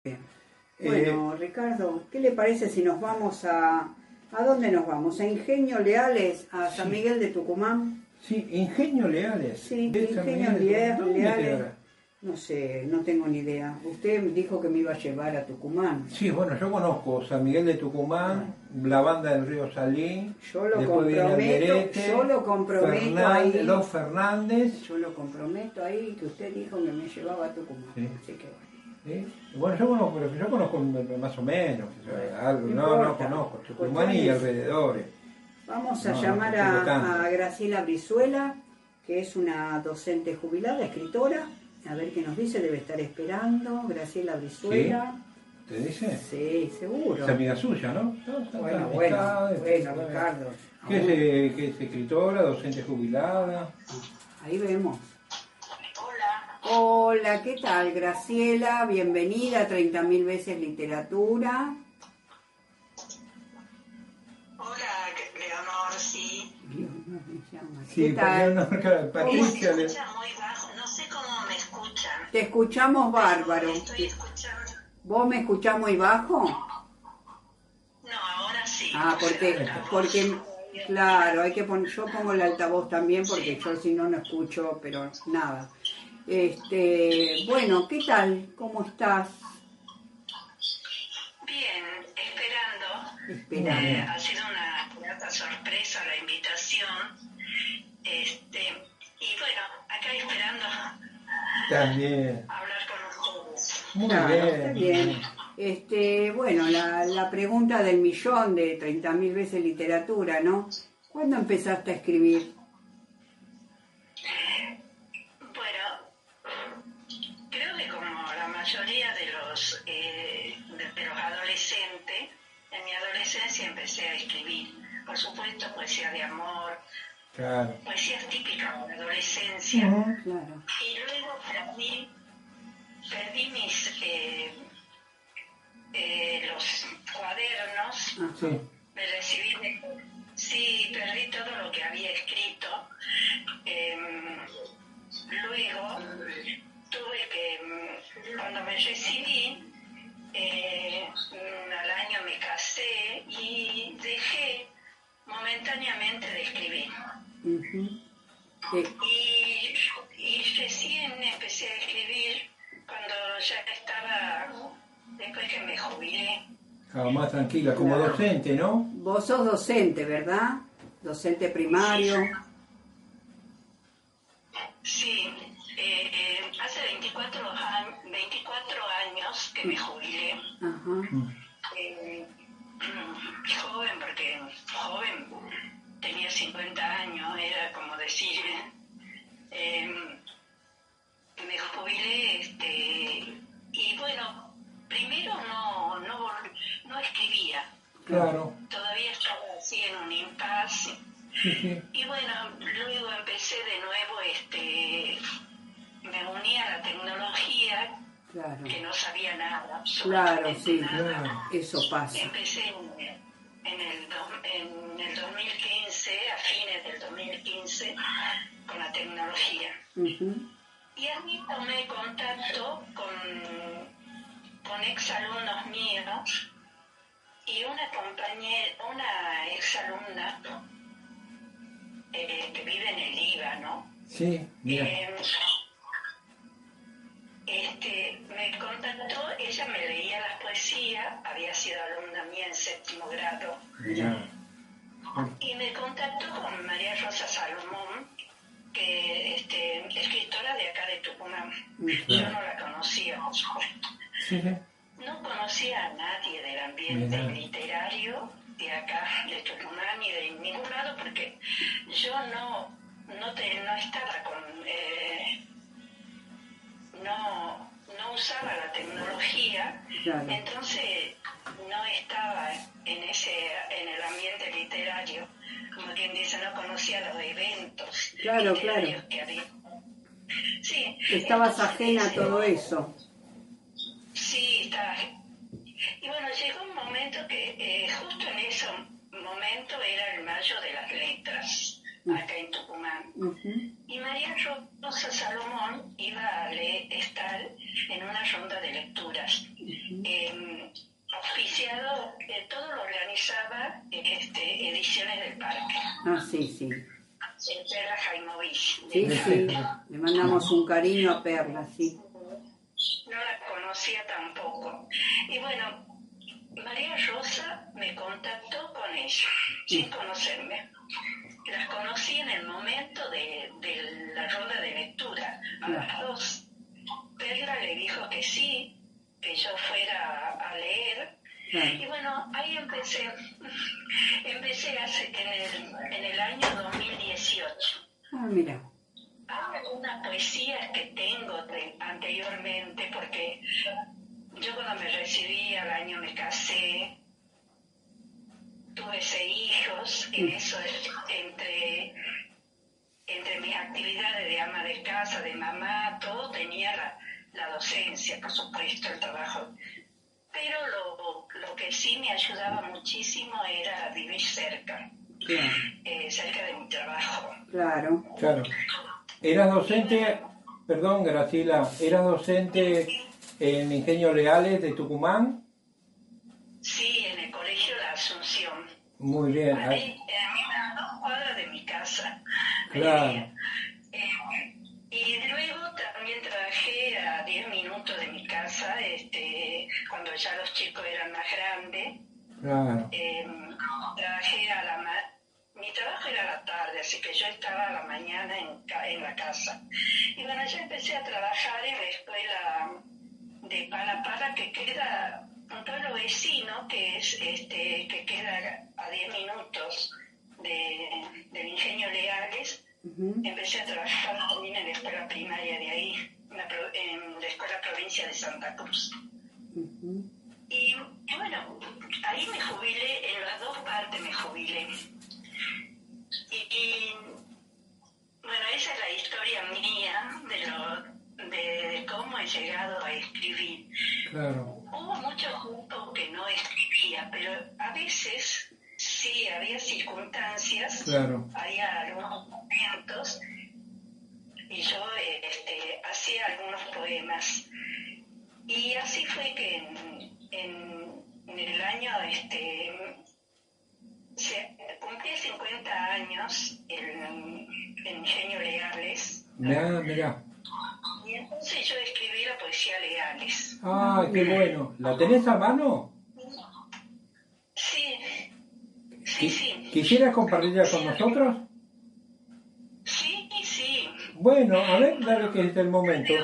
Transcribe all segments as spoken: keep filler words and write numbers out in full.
Bueno, eh, Ricardo, ¿qué le parece si nos vamos a... ¿A dónde nos vamos? ¿A Ingenio Leales? ¿A San sí. Miguel de Tucumán? Sí, Ingenio Leales. Sí, Ingenio Leales. Leales. No sé, no tengo ni idea. Usted dijo que me iba a llevar a Tucumán. Sí, bueno, yo conozco San Miguel de Tucumán, ah. la banda del Río Salín. Yo lo comprometo, Alderete, yo lo comprometo Fernández, ahí. Los Fernández. Yo lo comprometo ahí que usted dijo que me llevaba a Tucumán. Sí. Así que bueno. ¿Sí? Bueno, yo conozco, yo conozco más o menos, bueno, algo, no, no, no conozco Tucumán pues, y alrededores. Vamos a no, llamar no a, a Graciela Brizuela, que es una docente jubilada, escritora, a ver qué nos dice, debe estar esperando. Graciela Brizuela. ¿Sí? ¿Te dice? Sí, seguro. Es amiga suya, ¿no? no está, bueno, está, bueno, está, bueno, está, Ricardo. ¿Qué es, ¿Qué es escritora, docente jubilada? Ahí vemos. Hola, ¿qué tal, Graciela? Bienvenida a treinta mil veces literatura. Hola, Leonor, sí. Leonor me llama. Sí, ¿Qué tal? Leonor, Patricia. Me escuchan muy bajo, no sé cómo me escuchan. Te escuchamos bárbaro. Me estoy escuchando. ¿Vos me escuchás muy bajo? No, ahora sí. Ah, porque, porque claro, hay que poner, yo pongo el altavoz también porque sí. Yo si no no escucho, pero nada. Este, bueno, ¿qué tal? ¿Cómo estás? Bien, esperando. Esperando. Eh, ha sido una grata sorpresa la invitación. Este, y bueno, acá esperando también hablar con ustedes. Muy claro, bien. Está bien. Este, bueno, la, la pregunta del millón de treinta mil veces literatura, ¿no? ¿Cuándo empezaste a escribir? La mayoría de los, eh, de, de los adolescentes, en mi adolescencia empecé a escribir, por supuesto, poesía de amor, claro. poesías típicas de la adolescencia, uh-huh, claro. Y luego perdí, perdí mis, eh, eh, los cuadernos, uh-huh. Sí. Me recibí, de, sí, perdí todo lo que había escrito, eh, luego tuve que, cuando me recibí, eh, al año me casé y dejé momentáneamente de escribir. Uh-huh. Sí. Y, y recién empecé a escribir cuando ya estaba, después que me jubilé. Claro, más tranquila, como claro. Docente, ¿no? Vos sos docente, ¿verdad? Docente primario. Sí. Eh, eh, hace veinticuatro años que me jubilé. Uh-huh. Eh, joven, porque joven tenía cincuenta años, era como decir, eh, me jubilé, este, y bueno, primero no, no, no escribía. Claro. Todavía estaba así en un impasse. Sí, sí. Y bueno, luego empecé de nuevo, este, me uní a la tecnología, claro. Que no sabía nada. Claro, sí, nada. Claro. Eso pasa. Empecé en, en, el do, en el dos mil quince, a fines del dos mil quince, con la tecnología. Uh-huh. Y ahí tomé contacto con, con exalumnos míos y una compañera, una exalumna eh, que vive en el Líbano. Sí, mira. Eh, Este, me contactó, ella me leía las poesías, había sido alumna mía en séptimo grado, yeah. Y me contactó con María Rosa Salomón, que este, escritora de acá de Tucumán. Yeah. Yo no la conocía, por supuesto. Sí, sí. No conocía a nadie del ambiente yeah. literario de acá, de Tucumán, ni de ningún lado, porque yo no, no, te, no estaba con... Eh, No, no usaba la tecnología, claro. Entonces no estaba en ese en el ambiente literario, como quien dice, no conocía los eventos claro, literarios claro. que había. Sí, estabas ajena a todo eso. Sí, estaba. Y bueno, llegó un momento que eh, justo en ese momento era el mayo de las letras. Acá en Tucumán. Uh-huh. Y María Rosa Salomón iba a leer, estar en una ronda de lecturas. Uh-huh. Sí, sí, le mandamos un cariño a Perla, sí. No la conocía tampoco. Y bueno, María Rosa me contactó con ella, sin conocerme. Las conocí en el momento de, de la ronda de lectura, a las dos. Perla le dijo que sí, que yo fuera a leer. Y bueno, ahí empecé. Empecé hace, en, el, en el año dos mil dieciocho. Ah, mira. Hay algunas poesías que tengo de, anteriormente, porque yo cuando me recibí al año me casé, tuve seis hijos, en eso entre, entre mis actividades de ama de casa, de mamá, todo tenía la, la docencia, por supuesto, el trabajo. Pero lo, lo que sí me ayudaba muchísimo era vivir cerca, claro. eh, cerca de mi trabajo. Claro. Claro. ¿Eras docente, perdón Graciela, eras docente en Ingenio Leales de Tucumán? Sí, en el colegio La Asunción. Muy bien. A mí, a dos cuadras de mi casa. Claro. Eh, y luego también trabajé a diez minutos de mi casa, este, cuando ya los chicos eran más grandes. Claro. Eh, trabajé a la ma mi trabajo era a la tarde, así que yo estaba a la mañana en, en la casa. Y bueno, ya empecé a trabajar en la escuela de Palapala, que queda un pueblo vecino, que es este que queda a diez minutos de, del Ingenio Leales. Uh-huh. Empecé a trabajar también en la escuela primaria de ahí, en la, en la escuela provincia de Santa Cruz. Uh-huh. Y bueno, ahí me jubilé, en las dos partes me jubilé. Y, y bueno, esa es la historia mía de, lo, de, de cómo he llegado a escribir. Claro. Hubo mucho tiempo que no escribía, pero a veces sí había circunstancias, claro. había algunos momentos, y yo este, hacía algunos poemas. Y así fue que en, en, en el año... este Se, cumplí cincuenta años en, en Ingenio Leales. Mira, mira. Y entonces yo escribí la poesía Leales. Ah, qué bueno. ¿La tenés a mano? Sí, sí, sí. ¿Quisieras compartirla con sí, nosotros? Sí, sí. Bueno, a ver, dale que es el momento.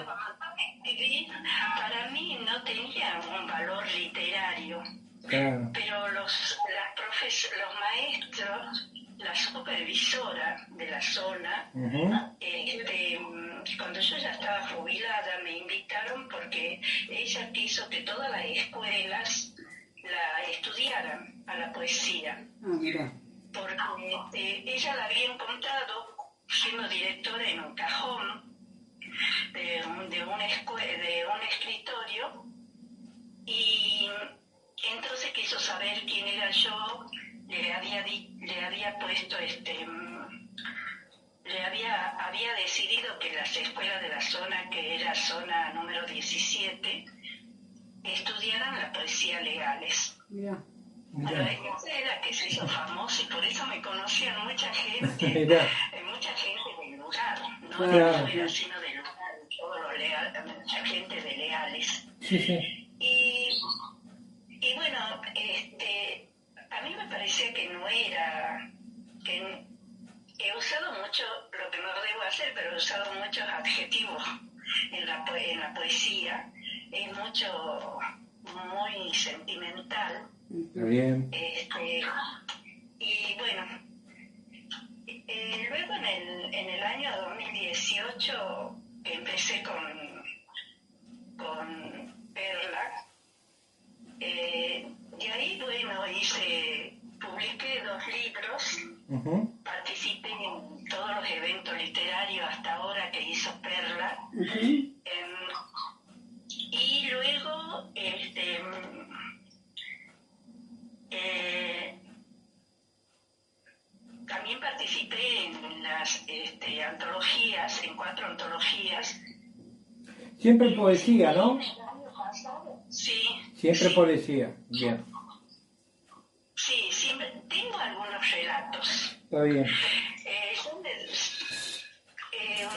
Para mí no tenía un valor literario. Claro. Pero los, las profes, los maestros, la supervisora de la zona, uh-huh. este, cuando yo ya estaba jubilada, me invitaron porque ella quiso que todas las escuelas la estudiaran a la poesía. Ah, mira. Porque eh, ella la había encontrado siendo directora en un cajón de un, de un, escue- de un escritorio, y entonces quiso saber quién era yo, le había, di, le había puesto, este, le había, había decidido que las escuelas de la zona, que era zona número diecisiete, estudiaran la poesía Leales. Yeah. Bueno, esa era que se hizo famosa y por eso me conocían mucha gente, mucha gente del lugar, no claro. de afuera, sino del lugar, todo lo leal, mucha gente de Leales. Sí, sí. Y Y bueno, este, a mí me parecía que no era, que he usado mucho, lo que no debo hacer, pero he usado muchos adjetivos en la, en la poesía, es mucho, muy sentimental. Bien. Este, y bueno, eh, luego en el, en el año dos mil dieciocho empecé con, con Perla. Eh, de ahí, bueno, hice, publiqué dos libros, uh-huh. participé en todos los eventos literarios hasta ahora que hizo Perla, uh-huh. eh, y luego, este, eh, también participé en las este, antologías, en cuatro antologías. Siempre poesía, ¿no? Sí. Siempre sí. poesía, bien. Sí, siempre tengo algunos relatos. Está bien. Eh, son de, eh,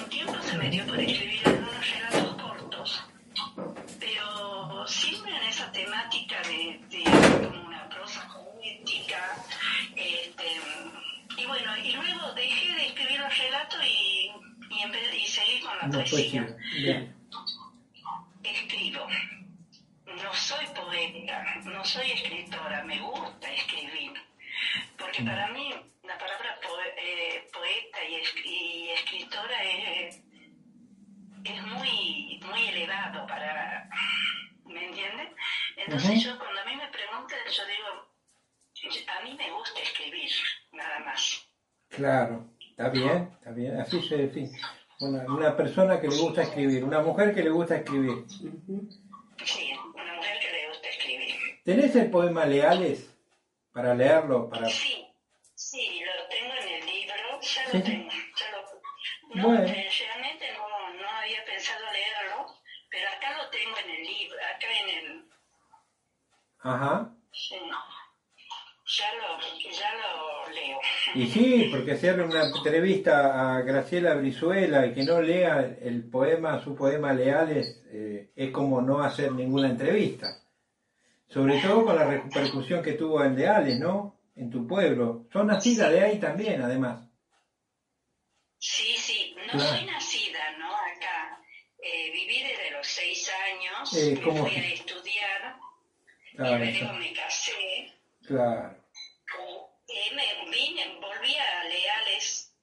me dio por escribir algunos relatos cortos, pero siempre en esa temática de, de como una prosa poética, este, y bueno, y luego dejé de escribir los relatos y, y, empe- y seguí con la No, poesía. poesía. Escribo. No soy poeta, no soy escritora, me gusta escribir, porque para mí la palabra poe- eh, poeta y, es- y escritora es, es muy, muy elevado para, ¿me entiendes? Entonces Ujú. yo cuando a mí me preguntan, yo digo, a mí me gusta escribir, nada más. Claro, está bien, está bien, así se define. Una, una persona que le gusta escribir, una mujer que le gusta escribir. Sí, una mujer que le gusta escribir. ¿Tenés el poema Leales para leerlo? Para... Sí, sí, lo tengo en el libro, ya Sí. lo tengo. Ya lo, no, Bueno. eh, realmente no, no había pensado leerlo, pero acá lo tengo en el libro, acá en el... Ajá. Sí, ya lo, ya lo leo. Y sí, porque hacer una entrevista a Graciela Brizuela y que no lea el poema, su poema Leales, eh, es como no hacer ninguna entrevista. Sobre todo con la repercusión que tuvo en Leales, ¿no? En tu pueblo. Son nacida de ahí también, además. Sí, sí, no Claro. soy nacida, ¿no? Acá. Eh, viví desde los seis años, Eh, me ¿cómo? fui a estudiar, Ah, y luego eso. me casé. Claro. Eh, me vine, volví a Leales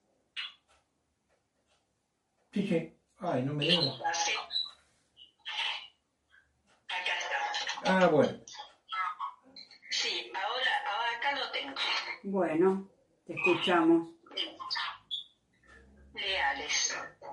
Sí, sí. Ay, no me y digas. pasé. Acá está. Ah, bueno. Sí, ahora, ahora acá lo tengo. Bueno, te escuchamos. Leales.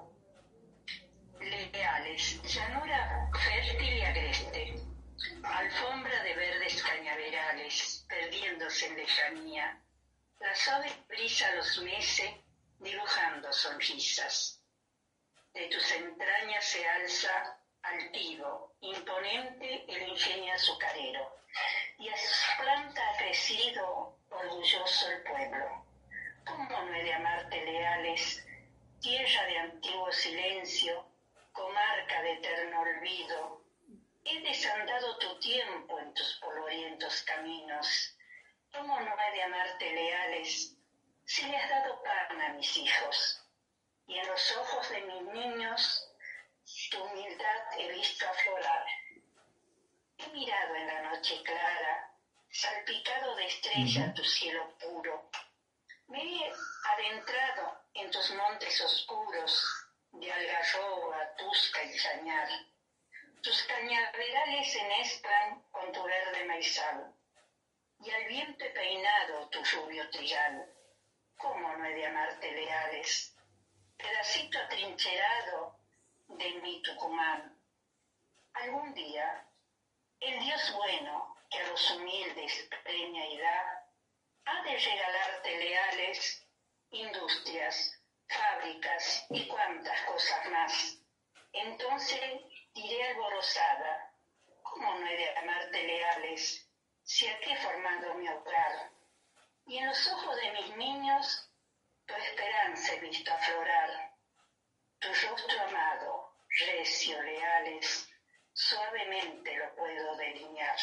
Leales. Llanura fértil y agreste. Alfombra de verdes cañaverales, perdiéndose en lejanía. La suave brisa los mece, dibujando sonrisas. De tus entrañas se alza, altivo, imponente, el ingenio azucarero. Y a sus plantas ha crecido, orgulloso el pueblo. ¿Cómo no he de amarte, Leales? Tierra de antiguo silencio, comarca de eterno olvido. He desandado tu tiempo en tus polvorientos caminos. ¿Cómo no he de amarte, Leales, si le has dado pan a mis hijos? Y en los ojos de mis niños tu humildad he visto aflorar. He mirado en la noche clara, salpicado de estrella tu cielo puro. Me he adentrado en tus montes oscuros, de algarroba, tusca y chañar. Tus cañaverales se mezclan con tu verde maizal, y al viento he peinado tu rubio trigal. ¿Cómo no he de amarte, Leales? Pedacito atrincherado de mi Tucumán. Algún día, el Dios bueno que a los humildes premia y da, ha de regalarte, Leales, industrias, fábricas y cuantas cosas más. Entonces diré alborozada, ¿cómo no he de amarte, Leales, si aquí he formado mi hogar? Y en los ojos de mis niños tu esperanza he visto aflorar. Tu rostro amado, recio, Leales, suavemente lo puedo delinear.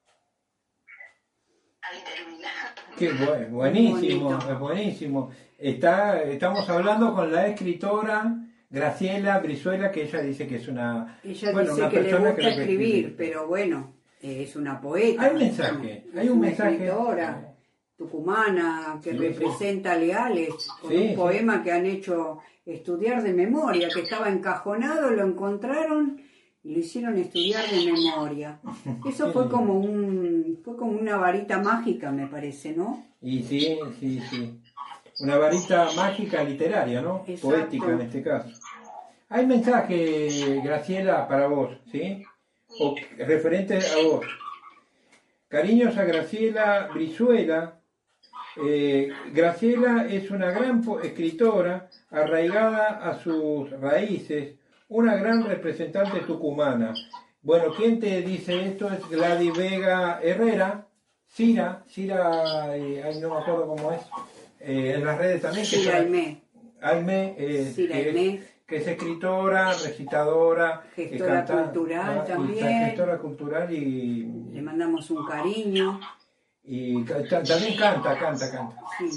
Ahí termina. Qué bueno, buenísimo, Bonito. es buenísimo. Está, estamos hablando con la escritora Graciela Brizuela, que ella dice que es una, Ella bueno, dice una que le persona gusta que no puede escribir, pero bueno, eh, es una poeta. Hay un mensaje, ¿no? hay Es un una mensaje. escritora tucumana que Sí, representa a Leales con Sí, un sí. poema que han hecho estudiar de memoria, que estaba encajonado, lo encontraron y lo hicieron estudiar de memoria. Eso Qué fue lindo. como un fue como una varita mágica, me parece, ¿no? Y sí, sí, sí. Una varita mágica literaria, ¿no? Exacto. Poética en este caso. Hay mensaje, Graciela, para vos, ¿sí? O referente a vos. Cariños a Graciela Brizuela. Eh, Graciela es una gran po- escritora arraigada a sus raíces, una gran representante tucumana. Bueno, ¿quién te dice esto? Es Gladys Vega Herrera, Cira, Cira, eh, ay, no me acuerdo cómo es, eh, en las redes también. Que Cira son- Aimé. Aimé, eh, Cira que, Aimé. que es escritora, recitadora, gestora canta, cultural ah, también. Y gestora cultural y... Le mandamos un cariño. Y también canta, canta, canta. Sí.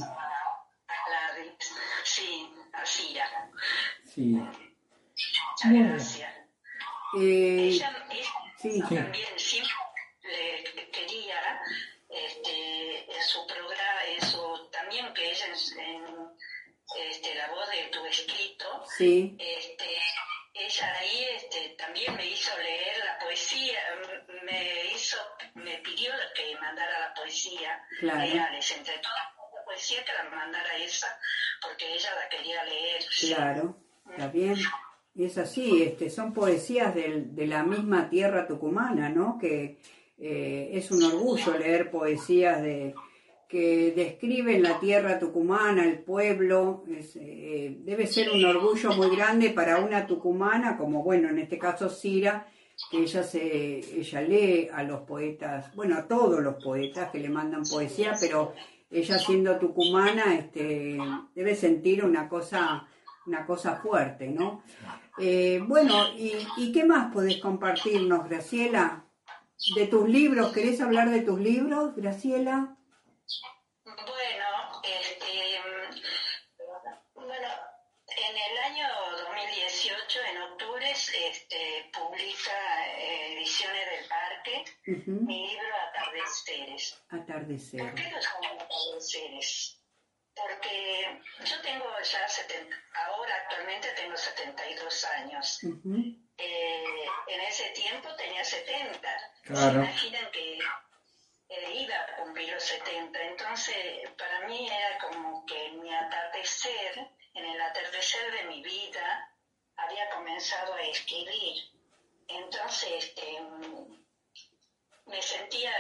Sí, así ya. Sí. Muchas gracias. Eh, ella ella sí, sí. también siempre le quería este, en su programa, en su, también que ella en, en este, la voz de tu escrito, sí. este, ella ahí este, también me hizo leer la poesía, me hizo, me pidió que mandara la poesía Claro. reales, entre todas las poesías que la mandara esa, porque ella la quería leer. Claro, está bien. Y es así, este, son poesías del, de la misma tierra tucumana, ¿no? Que eh, es un orgullo leer poesías de que describen la tierra tucumana, el pueblo. Es, eh, debe ser un orgullo muy grande para una tucumana, como bueno, en este caso Cira, que ella se, ella lee a los poetas, bueno, a todos los poetas que le mandan poesía, pero ella siendo tucumana, este, debe sentir una cosa, una cosa fuerte, ¿no? Eh, bueno, ¿y, ¿y qué más podés compartirnos, Graciela? ¿De tus libros? ¿Querés hablar de tus libros, Graciela? Bueno, este, bueno, en el año dos mil dieciocho, en octubre, este, publica eh, Ediciones del Parque, uh-huh. mi libro Atardeceres. Atardeceres. ¿Por qué lo llamo Atardeceres? Porque yo tengo ya setenta, ahora actualmente tengo setenta y dos años. Uh-huh. Eh, en ese tiempo tenía setenta. Claro. ¿Se imaginan que eh, iba a cumplir los setenta? Entonces, para mí era como que mi atardecer, en el atardecer de mi vida, había comenzado a escribir. Entonces, este, me sentía...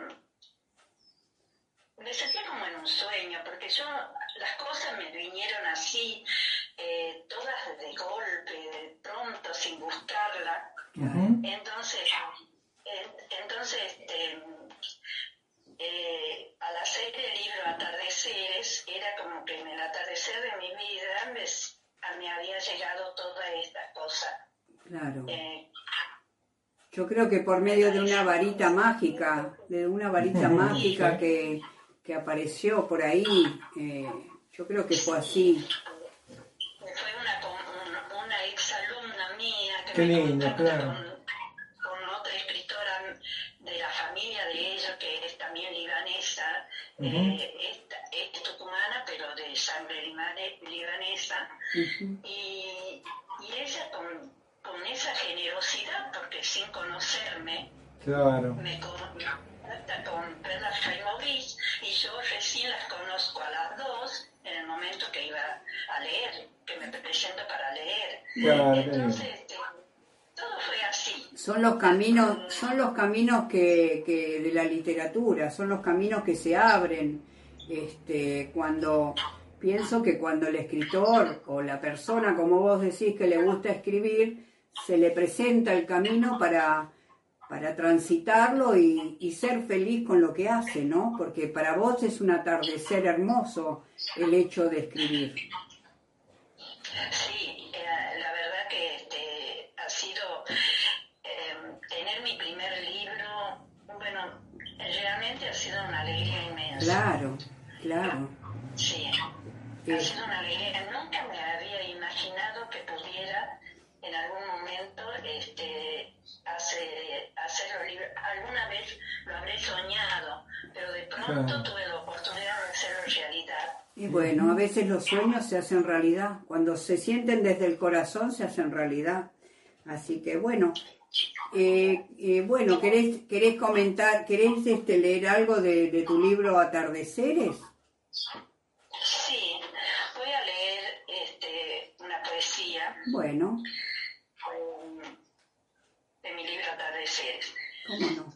Me sentía como en un sueño, porque yo, las cosas me vinieron así, eh, todas de golpe, de pronto, sin buscarla. Uh-huh. Entonces, eh, entonces este, eh, al hacer el libro Atardeceres, era como que en el atardecer de mi vida me, me había llegado toda esta cosa. Claro. Eh, yo creo que por medio de una varita mágica, de una varita mágica que... que apareció por ahí, eh, yo creo que fue así. Fue una, una, una exalumna mía que Qué me lindo, contacta claro. con, con otra escritora de la familia de ella, que es también libanesa, uh-huh. eh, es, es tucumana, pero de sangre libanesa, uh-huh. y, y ella con, con esa generosidad, porque sin conocerme, claro. me contacta con Perla Jaimovich, y yo recién las conozco a las dos en el momento que iba a leer, que me presento para leer. Claro. Entonces, este, todo fue así. Son los caminos, son los caminos que, que de la literatura, son los caminos que se abren. Este, cuando pienso que cuando el escritor o la persona, como vos decís, que le gusta escribir, se le presenta el camino para para transitarlo y, y ser feliz con lo que hace, ¿no? Porque para vos es un atardecer hermoso el hecho de escribir. Sí, eh, la verdad que este, ha sido eh, tener mi primer libro, bueno, realmente ha sido una alegría inmensa. Claro, claro. Sí, eh. ha sido una alegría. Nunca me había imaginado que pudiera en algún momento este, hacer, hacer los libros. Alguna vez lo habré soñado, pero de pronto claro. tuve la oportunidad de hacerlo realidad. Y bueno, a veces los sueños se hacen realidad. Cuando se sienten desde el corazón, se hacen realidad. Así que bueno, eh, eh, bueno, ¿querés, querés comentar, querés este, leer algo de, de tu libro Atardeceres? Sí, voy a leer este, una poesía. Bueno. De mi libro Atardeceres. ¿Cómo no?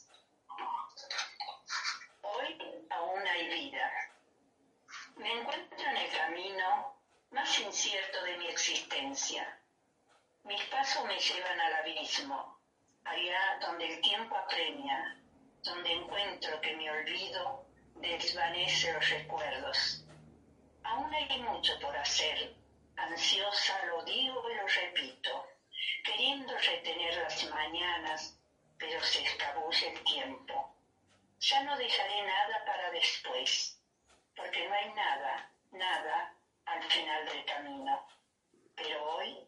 Hoy aún hay vida. Me encuentro en el camino más incierto de mi existencia. Mis pasos me llevan al abismo, allá donde el tiempo apremia, donde encuentro que mi olvido desvanece los recuerdos. Aún hay mucho por hacer, Ansiosa lo digo y lo repito, queriendo retener las mañanas, pero se escabulle el tiempo. Ya no dejaré nada para después, porque no hay nada, nada al final del camino. Pero hoy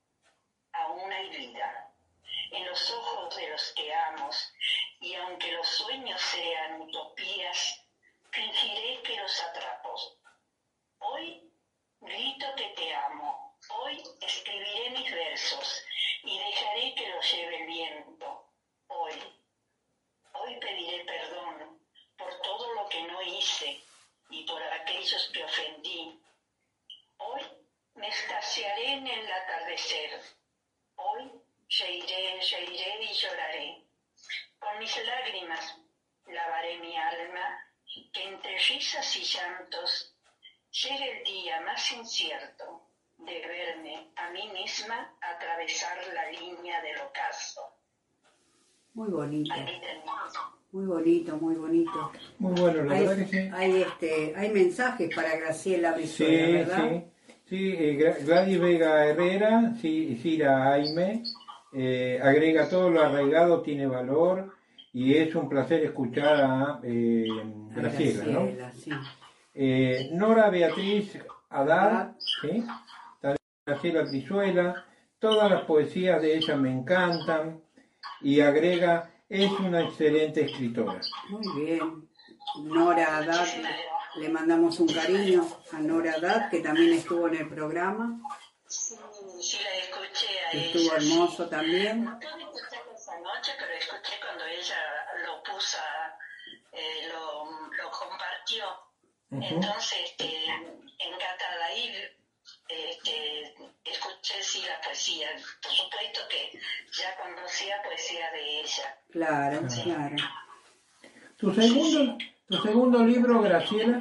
aún hay vida en los ojos de los que amo, y aunque los sueños sean utopías, fingiré que los atrapo. Hoy grito que te amo, hoy escribiré mis versos y dejaré que los lleve el viento. Hoy, hoy pediré perdón por todo lo que no hice y por aquellos que ofendí. Hoy me escasearé en el atardecer. Hoy reiré, reiré y lloraré. Con mis lágrimas lavaré mi alma, que entre risas y llantos llegue el día más incierto de verme a mí misma atravesar la línea del ocaso. Muy bonito. Ahí tenemos. Muy bonito, muy bonito. Muy bueno, la Hay, verdad que sí. hay, este, hay mensajes para Graciela Brizuela, Sí, ¿verdad? sí. Sí, eh, Gra- Gladys Vega Herrera, sí, Cira Aime, eh, agrega todo lo arraigado tiene valor y es un placer escuchar a eh, A Graciela, ¿no? Graciela, sí. Eh, Nora Beatriz Adar, ¿sí? También Graciela Brizuela, todas las poesías de ella me encantan y agrega, es una excelente escritora. Muy bien. Nora Haddad, le mandamos un cariño a Nora Haddad, que también estuvo en el programa. Sí, sí la escuché a Estuvo ella. hermoso Sí. también. No pude escucharlo esa noche, pero escuché cuando ella lo puso, eh, lo, lo compartió. Ujú. Entonces, este, encantada ahí, este, escuché sí la poesía. Por supuesto que ya conocía poesía de ella. Claro, Sí. claro. ¿Tu segundo, tu segundo libro, Graciela?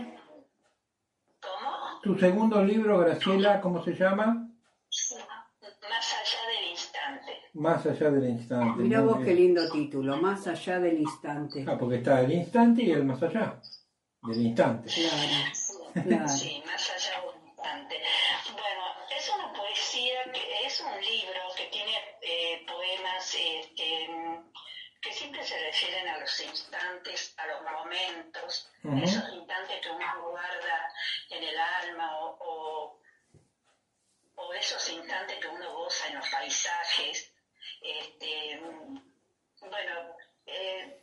¿Cómo? ¿Tu segundo libro, Graciela, cómo se llama? Más allá del instante. Más allá del instante. Mirá Muy vos qué bien. lindo título, Más allá del instante. Ah, porque está el instante y el más allá del instante. Claro, claro. Sí, más allá del instante. Bueno, es una poesía, que es un libro que tiene eh, poemas este, que siempre se refieren a los instantes, a los momentos, Ujú. esos instantes que uno guarda en el alma o, o, o esos instantes que uno goza en los paisajes. Este, bueno, eh,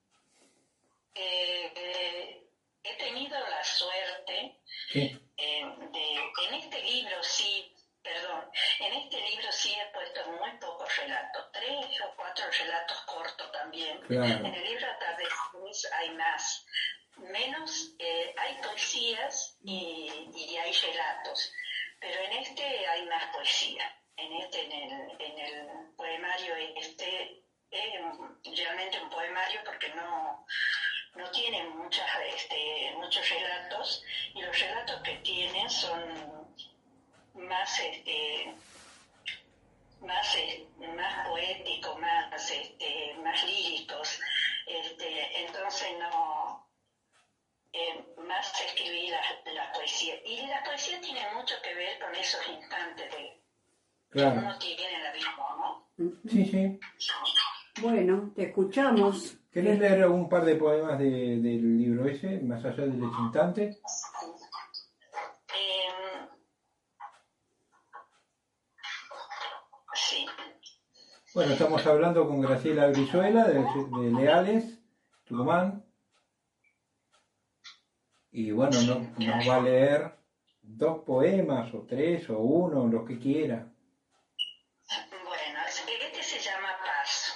eh, eh, he tenido la suerte Sí. eh, de, en este libro sí, perdón, en este libro sí he puesto muy pocos relatos, tres o cuatro relatos cortos también. Claro. En el libro Atardeceres hay más, menos, eh, hay poesías y, y hay relatos, pero en este hay más poesía. En este, en el, en el poemario este, es realmente un poemario porque no, no tiene muchas, este, muchos relatos, y los relatos que tiene son más, este, más, más poéticos, más, este, más líricos. Este, entonces no, eh, más escribí la, la poesía. Y la poesía tiene mucho que ver con esos instantes de, Claro. que uno tiene en la vida, ¿no? Sí, sí. Bueno, te escuchamos. ¿Querés leer un par de poemas de, del libro ese, Más allá del instante? Eh, sí. Bueno, estamos hablando con Graciela Brizuela de, de Leales, Tucumán. Y bueno, no, nos va a leer dos poemas, o tres, o uno, los que quiera. Bueno, este se llama Paz.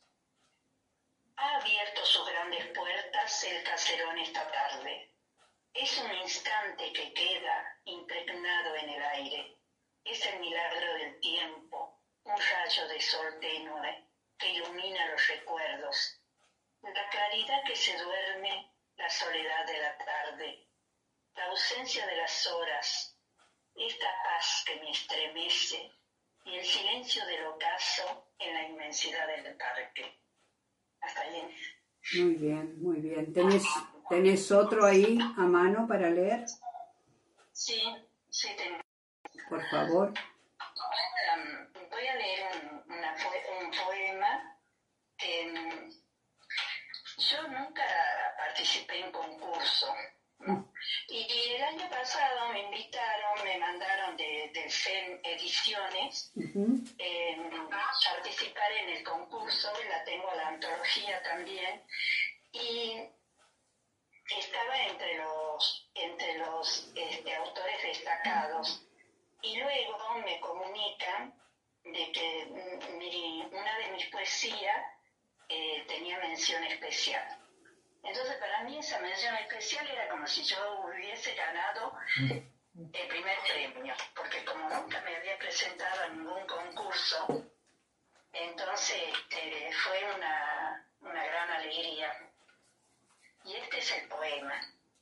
Ha abierto sus grandes puertas el caserón esta tarde. Es un instante que queda impregnado en el aire. Es el milagro del tiempo, un rayo de sol tenue que ilumina los recuerdos. La claridad que se duerme, la soledad de la tarde, la ausencia de las horas, esta paz que me estremece y el silencio del ocaso en la inmensidad del parque. Hasta ahí. Muy bien, muy bien. ¿Tenés, ¿Tenés otro ahí a mano para leer? Sí, sí tengo. por favor. Um, voy a leer un, una, un poema que um, yo nunca participé en concurso, ¿no? Y, y el año pasado me invitaron, me mandaron de, de F E M Ediciones uh-huh. eh, a participar en el concurso, la tengo la antología también, y estaba entre los, entre los este, autores destacados. Y luego me comunican de que mi, una de mis poesías eh, tenía mención especial. Entonces para mí esa mención especial era como si yo hubiese ganado el primer premio, porque como nunca me había presentado a ningún concurso, entonces este, fue una, una gran alegría. Y este es el poema.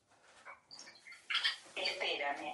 Espérame.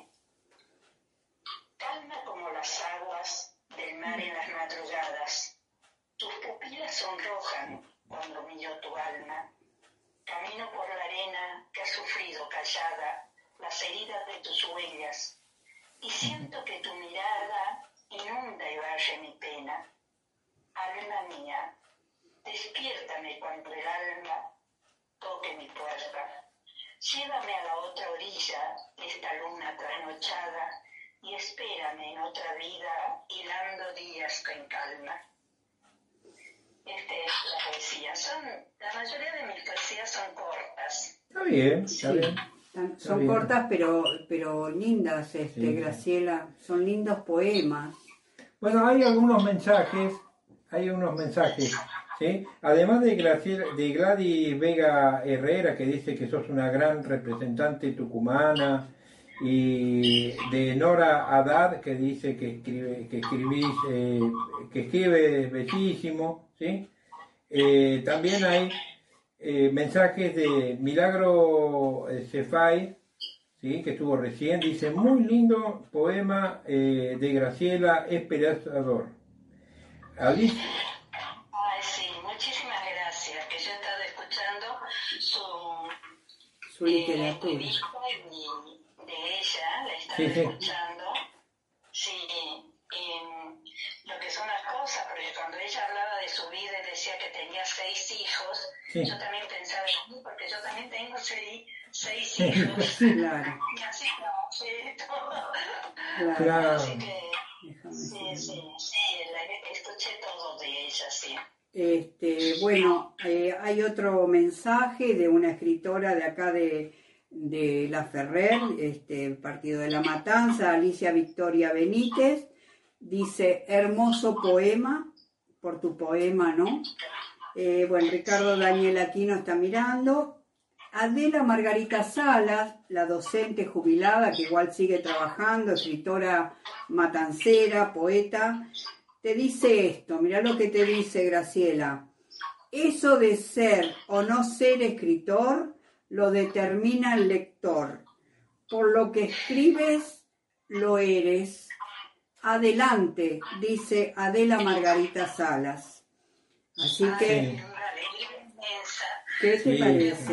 Calma como las aguas del mar en las madrugadas. Tus pupilas sonrojan cuando miro tu alma. Camino por la arena que ha sufrido callada las heridas de tus huellas. Y siento que tu mirada inunda y barre mi pena. Alma mía, despiértame cuando el alma toque mi puerta. Llévame a la otra orilla de esta luna trasnochada y espérame en otra vida, hilando días con calma. Esta es la poesía. Son, la mayoría de mis poesías son cortas. Está bien, está sí. bien. Son está bien. cortas pero, pero lindas, este, sí. Graciela. Son lindos poemas. Bueno, hay algunos mensajes, hay unos mensajes, ¿sí? Además de, Graciela, de Gladys Vega Herrera, que dice que sos una gran representante tucumana, y de Nora Haddad, que dice que escribe, que escribís, eh, que escribe bellísimo, ¿sí? Eh, también hay eh, mensajes de Milagro Cefay, ¿sí? Que estuvo recién, dice, muy lindo poema eh, de Graciela, esperanzador. Alicia. Ay, sí, muchísimas gracias, que yo he estado escuchando su, su literatura. Eh, de ella, la estaba sí, sí. escuchando, sí, y lo que son las cosas, porque cuando ella hablaba de su vida y decía que tenía seis hijos, sí. Yo también pensaba en mí, porque yo también tengo seis, seis hijos, sí, claro. Y así no, sí, todo. Claro. Así que, sí, sí, sí, la, escuché todo de ella, sí. Este, bueno, eh, hay otro mensaje de una escritora de acá de de La Ferrer, este, Partido de la Matanza, Alicia Victoria Benítez, dice, hermoso poema, por tu poema, ¿no? Eh, bueno, Ricardo Daniel Aquino está mirando. Adela Margarita Salas, la docente jubilada, que igual sigue trabajando, escritora matancera, poeta, te dice esto, mirá lo que te dice Graciela. Eso de ser o no ser escritor lo determina el lector. Por lo que escribes, lo eres. Adelante, dice Adela Margarita Salas. Así que, ¿qué te sí. parece?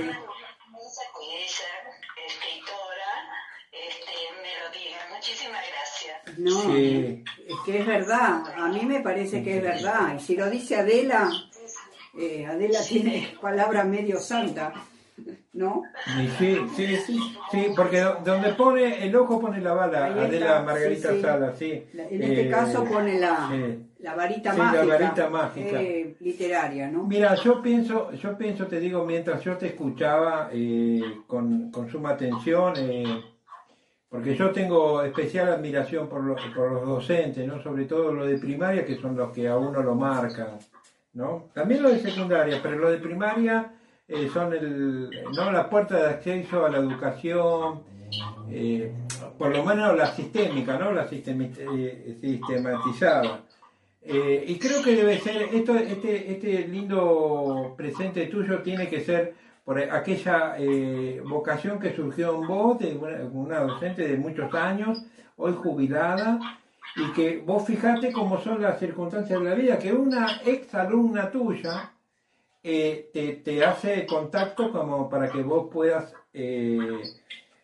Muchísimas gracias. No, sí. Es que es verdad, a mí me parece que es verdad. Y si lo dice Adela, eh, Adela tiene palabra medio santa. ¿No? Sí, sí, sí, sí, porque donde pone el ojo pone la bala, Adela Margarita sí, sí. Salas, sí. En este eh, caso pone la, sí. la varita sí, mágica, la varita mágica. Eh, literaria, ¿no? Mira, yo pienso, yo pienso, te digo, mientras yo te escuchaba eh, con, con suma atención, eh, porque yo tengo especial admiración por los, por los docentes, ¿no? Sobre todo los de primaria, que son los que a uno lo marcan, ¿no? También los de secundaria, pero los de primaria Eh, son el, no la puerta de acceso a la educación, eh, por lo menos la sistémica, ¿no? La sistemi, eh, sistematizada. Eh, y creo que debe ser, esto, este, este lindo presente tuyo tiene que ser por aquella eh, vocación que surgió en vos, de una, una docente de muchos años, hoy jubilada, y que vos fijate cómo son las circunstancias de la vida, que una ex alumna tuya Eh, te, te hace contacto como para que vos puedas eh,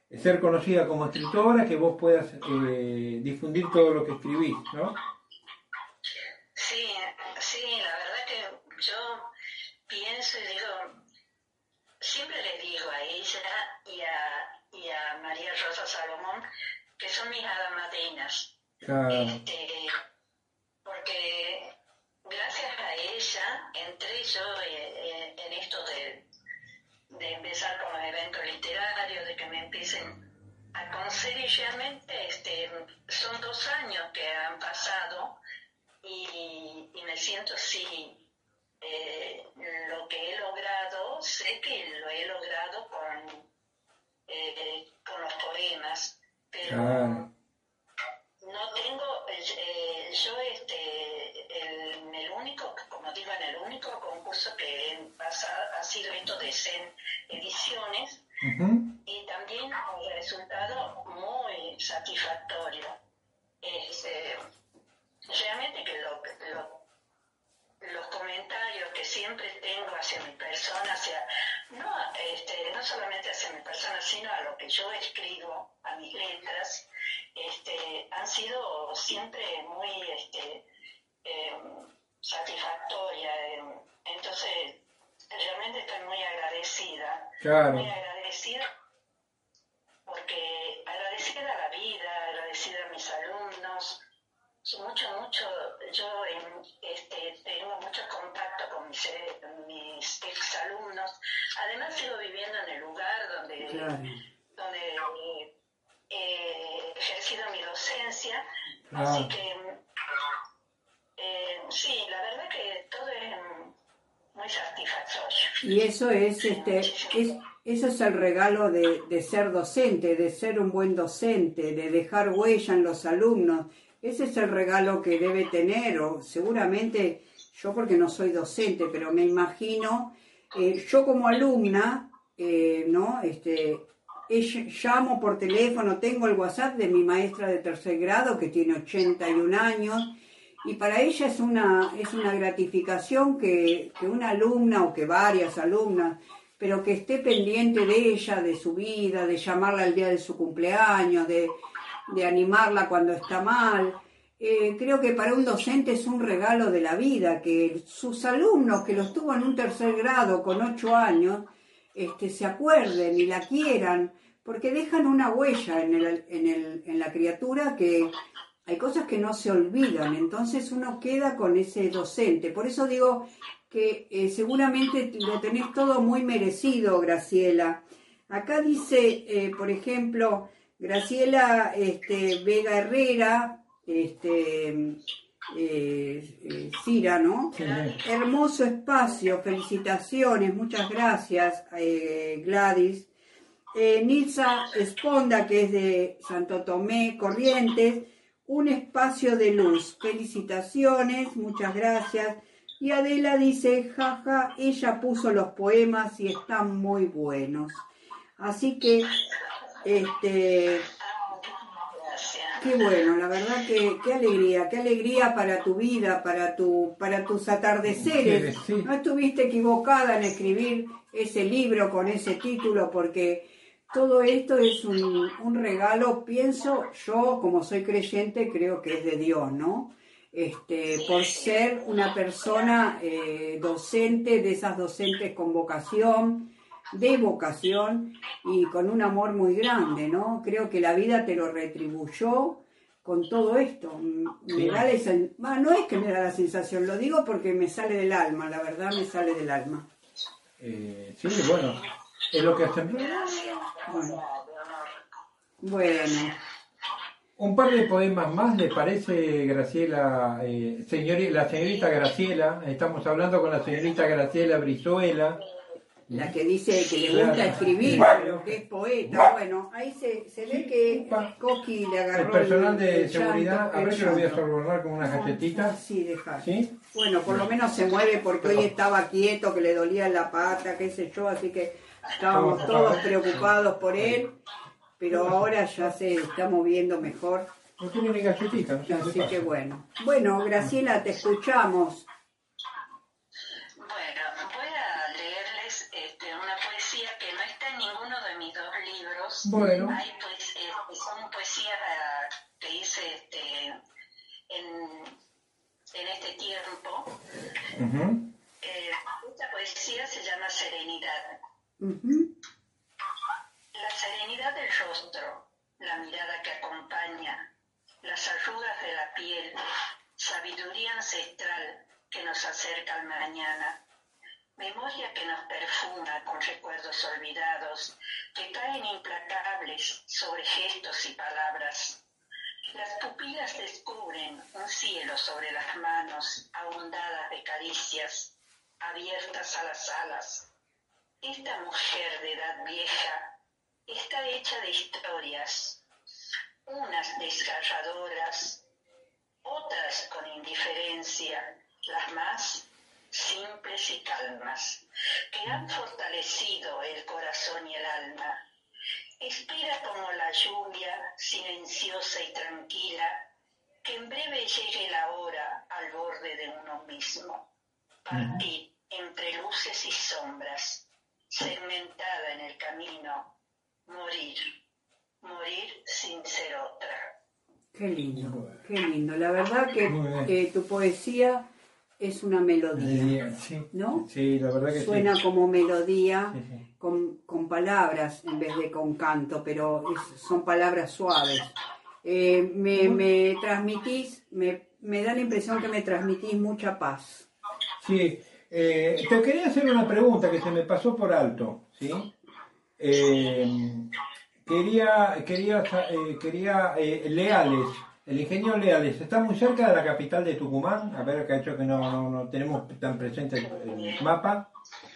ser conocida como escritora, que vos puedas eh, difundir todo lo que escribís, ¿no? Sí, sí, la verdad que yo pienso y digo, siempre le digo a ella y a, y a María Rosa Salomón que son mis hadas madrinas. Claro. Este, porque gracias a ella entré yo en, en esto de, de empezar con los eventos literarios, de que me empiecen a conocer y realmente este, son dos años que han pasado y, y me siento así, eh, lo que he logrado, sé que lo he logrado con, eh, con los poemas, pero Claro. no tengo, eh, yo este, el, el único, como digo, en el único concurso que he pasado ha sido esto de Zen Ediciones, Uh-huh. y también el resultado muy satisfactorio. Este, realmente que lo, lo, los comentarios que siempre tengo hacia mi persona, hacia, no, este, no solamente hacia mi persona, sino a lo que yo escribo, a mis letras, este, han sido siempre muy este, eh, satisfactorias. Eh, entonces, realmente estoy muy agradecida, Claro. muy agradecida, porque agradecida a la vida, agradecida a mis alumnos, mucho, mucho, yo este, tengo mucho contacto con mis, mis exalumnos, además sigo viviendo en el lugar donde, Claro. donde he ejercido mi docencia, Claro. así que eh, sí, la verdad que todo es muy satisfactorio. Y eso es, este, es, eso es el regalo de, de ser docente, de ser un buen docente, de dejar huella en los alumnos. Ese es el regalo que debe tener, o seguramente, yo porque no soy docente, pero me imagino, eh, yo como alumna, eh, ¿no? Este, llamo por teléfono, tengo el WhatsApp de mi maestra de tercer grado que tiene ochenta y un años, y para ella es una, es una gratificación que, que una alumna o que varias alumnas, pero que esté pendiente de ella, de su vida, de llamarla al día de su cumpleaños, de, de animarla cuando está mal. Eh, creo que para un docente es un regalo de la vida, que sus alumnos que los tuvo en un tercer grado con ocho años, este, se acuerden y la quieran, porque dejan una huella en, el, en, el, en la criatura que... Hay cosas que no se olvidan, entonces uno queda con ese docente. Por eso digo que eh, seguramente lo tenés todo muy merecido, Graciela. Acá dice, eh, por ejemplo, Graciela este, Vega Herrera, este, eh, eh, Cira, ¿no? Sí. Hermoso espacio, felicitaciones, muchas gracias, eh, Gladys. Eh, Nilsa Esponda, que es de Santo Tomé, Corrientes, un espacio de luz. Felicitaciones, muchas gracias. Y Adela dice, jaja, ella puso los poemas y están muy buenos. Así que, este, qué bueno, la verdad que qué alegría, qué alegría para tu vida, para tu, para tus atardeceres. Sí, sí. No estuviste equivocada en escribir ese libro con ese título, porque todo esto es un, un regalo, pienso yo, como soy creyente, creo que es de Dios, ¿no? Este, por ser una persona eh, docente, de esas docentes con vocación, de vocación y con un amor muy grande, ¿no? Creo que la vida te lo retribuyó con todo esto. Me Sí. da esa, bah, no es que me da la sensación, lo digo porque me sale del alma, la verdad me sale del alma. Eh, sí, bueno, es lo que hacen. Bueno. Bueno. Un par de poemas más, ¿le parece, Graciela? Eh, señori- la señorita Graciela, estamos hablando con la señorita Graciela Brizuela. La que dice que le gusta Claro. escribir, pero que es poeta. Bueno, ahí se, se ve que Coqui le agarró El personal de el seguridad, llanto, a ver el que lo voy a llanto. sobornar con unas galletitas. Sí, deja. ¿Sí? Bueno, por lo menos se mueve porque hoy estaba quieto, que le dolía la pata, qué sé yo, así que estábamos todos preocupados por él, pero ahora ya se está moviendo mejor. No tiene ni galletitas, no sé qué Así pasa. que bueno. Bueno, Graciela, te escuchamos. Bueno, voy a leerles este, una poesía que no está en ninguno de mis dos libros, libros. Bueno. Hay pues, eh, son poesías uh, que hice este, en, en este tiempo. Uh-huh. Eh, esta poesía se llama Serenidad. Uh-huh. La serenidad del rostro, la mirada que acompaña, las arrugas de la piel, sabiduría ancestral que nos acerca al mañana, memoria que nos perfuma con recuerdos olvidados, que caen implacables sobre gestos y palabras. Las pupilas descubren un cielo sobre las manos, ahondadas de caricias, abiertas a las alas. Esta mujer de edad vieja está hecha de historias, unas desgarradoras, otras con indiferencia, las más simples y calmas, que han fortalecido el corazón y el alma. Espera como la lluvia, silenciosa y tranquila, que en breve llegue la hora al borde de uno mismo. Partir entre luces y sombras, segmentada en el camino, morir, morir sin ser otra. Qué lindo, qué lindo. La verdad que eh, tu poesía es una melodía, sí, ¿no? Sí, la verdad que suena sí. como melodía, Sí, sí. Con, con palabras en vez de con canto, pero es, son palabras suaves. Eh, me, me transmitís, me, me da la impresión que me transmitís mucha paz. Sí, eh, te quería hacer una pregunta que se me pasó por alto, ¿sí? Eh, quería, quería, eh, quería eh, Leales, el ingeniero Leales, ¿está muy cerca de la capital de Tucumán? A ver, que ha hecho que no, no, no tenemos tan presente el, el mapa.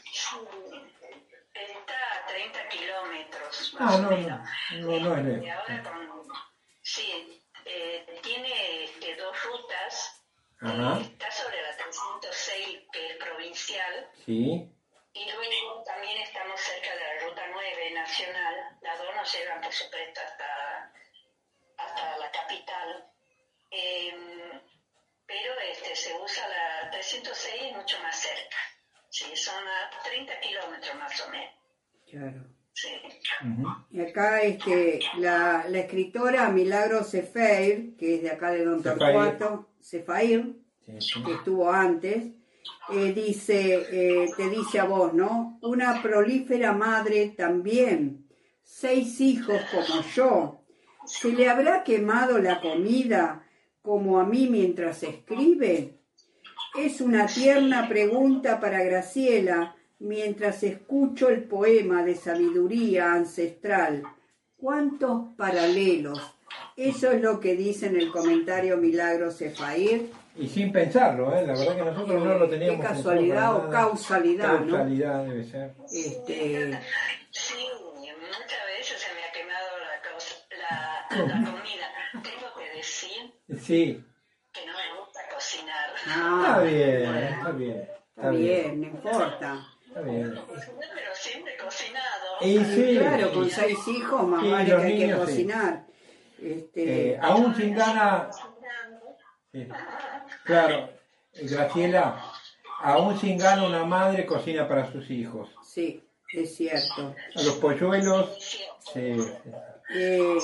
Está a treinta kilómetros más Ah, no, o menos. no, no, no es lejos. Y ahora con, sí, eh, tiene este, dos rutas. Ajá. Eh, está sobre la trescientos seis, que es provincial. Sí. Y luego también estamos cerca de la ruta nueve nacional. Las dos nos llegan, por supuesto, hasta, hasta la capital. Eh, pero este, se usa la trescientos seis mucho más cerca. Sí, son a treinta kilómetros más o menos. Claro. Sí. Uh-huh. Y acá este, la, la escritora Milagros Sefair, que es de acá de Don Torcuato, Sefair, sí, sí. que estuvo antes, eh, dice, eh, te dice a vos, ¿no? Una prolífera madre también, seis hijos como yo. ¿Se le habrá quemado la comida como a mí mientras escribe? Es una tierna pregunta para Graciela mientras escucho el poema de sabiduría ancestral. ¿Cuántos paralelos? Eso es lo que dice en el comentario Milagros Sefair. Y sin pensarlo, ¿eh? La verdad que nosotros eh, no lo teníamos. Qué casualidad o causalidad, ¿no? Causalidad debe ser. Este... Sí, muchas veces se me ha quemado la, la, la comida. Tengo que decir sí. que no me gusta cocinar. Ah, está bien, bueno, está bien. Está, está bien, bien, no importa. Está bien. Pero siempre he cocinado. Y sí, claro, con seis hijos más sí, vale que hay niños, que cocinar. Sí. Este... Eh, aún sin ganas... Sí. Claro, Graciela, aún sin gana una madre cocina para sus hijos. Sí, es cierto. A los polluelos, sí. Eh,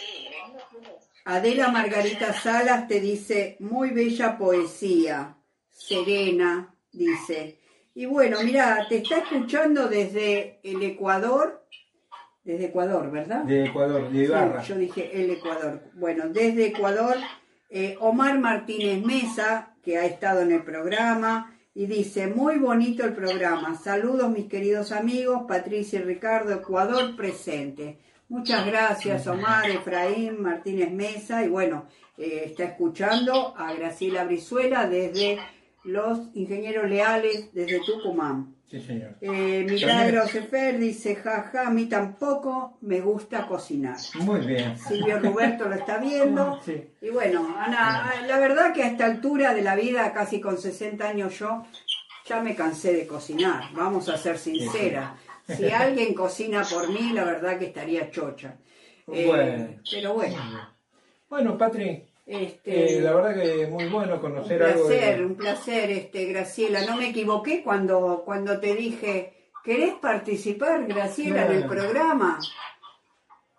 Adela Margarita Salas te dice, muy bella poesía, serena, dice. Y bueno, mira, te está escuchando desde el Ecuador, desde Ecuador, ¿verdad? De Ecuador, de Ibarra. Sí, yo dije el Ecuador. Bueno, desde Ecuador... Eh, Omar Martínez Mesa, que ha estado en el programa, y dice, muy bonito el programa. Saludos mis queridos amigos, Patricia y Ricardo, Ecuador presente. Muchas gracias Omar, Efraín Martínez Mesa, y bueno, eh, está escuchando a Graciela Brizuela desde los Ingenieros Leales, desde Tucumán. Sí, señor. Eh, Milagros Sefer dice, jaja, a mí tampoco me gusta cocinar. Muy bien. Silvio Roberto lo está viendo. Sí. Y bueno, Ana, la verdad que a esta altura de la vida, casi con sesenta años yo, ya me cansé de cocinar, vamos a ser sinceras. Si alguien cocina por mí, la verdad que estaría chocha. Eh, Bueno. Pero bueno. Bueno, Patri, Este, eh, la verdad que muy bueno conocer un algo placer, de... un placer, este, Graciela. No me equivoqué cuando, cuando te dije, ¿querés participar, Graciela, Claro. en el programa?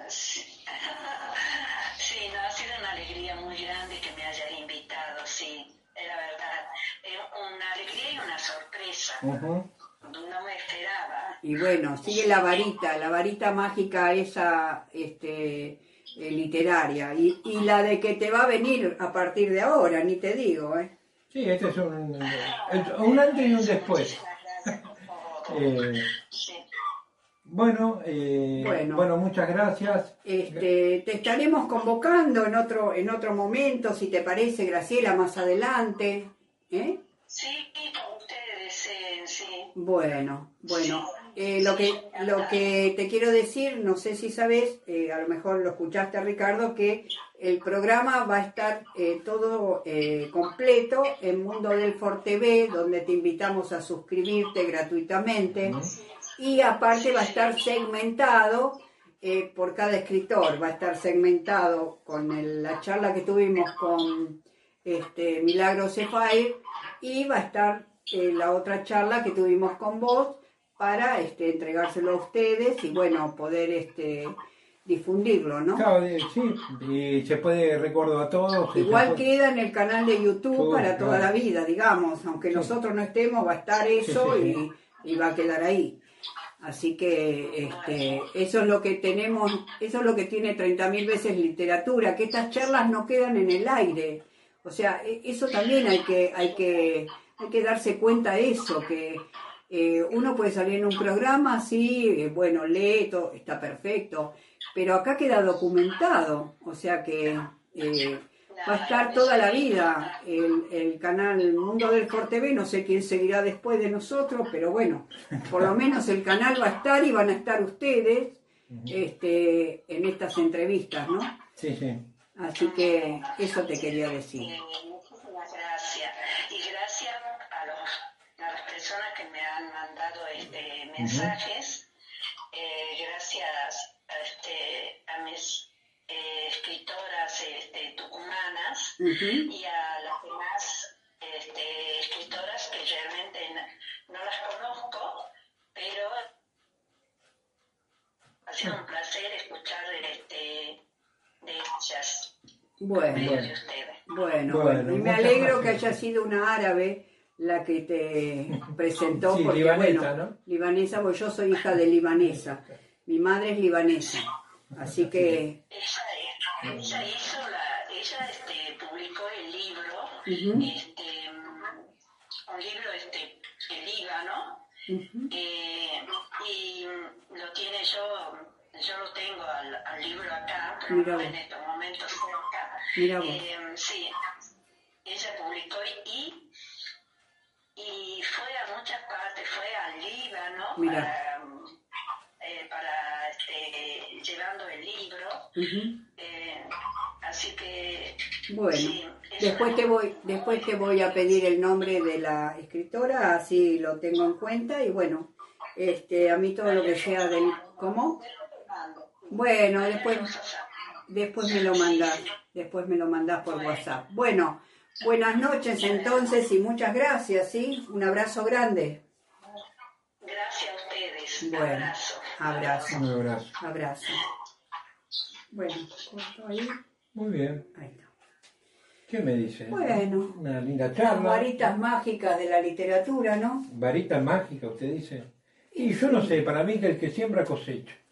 Sí. Sí, no, ha sido una alegría muy grande que me hayas invitado, sí, la verdad. Es una alegría y una sorpresa. Uh-huh. No me esperaba. Y bueno, sigue la varita, la varita mágica esa este, eh, literaria. Y, y la de que te va a venir a partir de ahora, ni te digo, ¿eh? Sí, este es un, un antes y un después. eh, Sí. bueno, eh, Bueno. bueno, muchas gracias. Este, te estaremos convocando en otro, en otro momento, si te parece, Graciela, más adelante. ¿Eh? Sí, como ustedes deseen, sí. Bueno, bueno. Eh, lo, que, lo que te quiero decir, no sé si sabes, eh, a lo mejor lo escuchaste a Ricardo, que el programa va a estar eh, todo eh, completo en Mundo del For T V, donde te invitamos a suscribirte gratuitamente. Y aparte va a estar segmentado eh, por cada escritor, va a estar segmentado con el, la charla que tuvimos con este, Milagros Cefair, y va a estar eh, la otra charla que tuvimos con vos para este, entregárselo a ustedes y bueno, poder este, difundirlo, ¿no? Claro, eh, sí, y se puede recordar a todos. Igual puede... queda en el canal de YouTube Uh, para toda claro. la vida, digamos, aunque Sí. nosotros no estemos, va a estar eso Sí, sí, sí. Y, y va a quedar ahí. Así que este, eso es lo que tenemos, eso es lo que tiene treinta mil veces literatura, que estas charlas no quedan en el aire. O sea, eso también hay que, hay que, hay que darse cuenta de eso, que eh, uno puede salir en un programa, sí, eh, bueno, lee, todo, está perfecto, pero acá queda documentado, o sea que eh, va a estar toda la vida el, el canal Mundo del For T V, no sé quién seguirá después de nosotros, pero bueno, por lo menos el canal va a estar y van a estar ustedes este, en estas entrevistas, ¿no? Sí, sí. Así que eso te quería decir. Eh, muchísimas gracias. Y gracias a, los, a las personas que me han mandado este, mensajes. Eh, gracias a, este, a mis eh, escritoras este, tucumanas Uh-huh. y a las demás este, escritoras que realmente no, no las conozco, pero ha sido un placer escuchar este, de ellas. Bueno, Medio bueno, de ustedes. bueno, Bueno, bueno. Y me muchas alegro que gracias. haya sido una árabe la que te presentó, Sí, porque libanesa, bueno, ¿no? libanesa, porque yo soy hija de libanesa. Mi madre es libanesa, así que Ella, ella hizo la, ella este, publicó el libro, uh-huh, este, un libro este, el Líbano, uh-huh. eh, y lo tiene yo, yo lo tengo al, al libro acá, pero Mira no vos. en estos momentos cerca. Mira vos. Eh, sí, ella publicó y, y fue a muchas partes, fue al Líbano Mira. para, eh, para este, llevando el libro. Uh-huh. Eh, así que Bueno, sí, es después una- te voy, después te voy a pedir el nombre de la escritora, así lo tengo en cuenta y bueno, este, a mí todo lo que sea del, ¿cómo? Bueno, después, después me lo mandás, después me lo mandás por WhatsApp. Bueno, buenas noches entonces y muchas gracias, ¿sí? Un abrazo grande. Gracias a ustedes. Bueno, Abrazo. abrazo, Un abrazo. abrazo. Bueno, corto ahí, Muy bien. ahí está. ¿Qué me dice? Bueno. Una linda Las charla. varitas mágicas de la literatura, ¿no? Varita mágica, usted dice. Y yo no sé, para mí que el que siembra cosecha.